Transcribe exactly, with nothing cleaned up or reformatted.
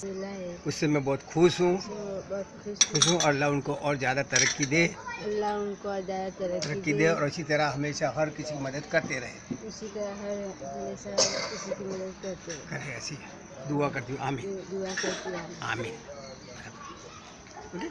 मिला है, उससे मैं बहुत खुश हूँ बहुत खुश हूँ। और अल्लाह उनको और ज़्यादा तरक्की दे अल्लाह उनको और ज़्यादा तरक्की तरक्की दे दे और इसी तरह हमेशा हर किसी की मदद करते रहे। इसी तरह हर हमेशा किसी की मदद करते रहे। करे ऐसी दुआ करती हूँ। आमीन दुआ करती हूँ। आमीन। ओके।